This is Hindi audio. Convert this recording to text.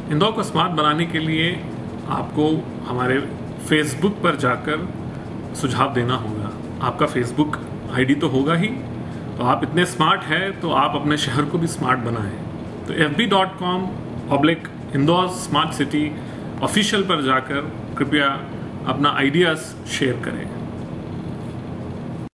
इंदौर को स्मार्ट बनाने के लिए आपको हमारे फेसबुक पर जाकर सुझाव देना होगा। आपका फेसबुक आईडी तो होगा ही, तो आप इतने स्मार्ट हैं तो आप अपने शहर को भी स्मार्ट बनाएं। तो fb.com/इंदौर स्मार्ट सिटी ऑफिशियल पर जाकर कृपया अपना आइडियाज़ शेयर करें।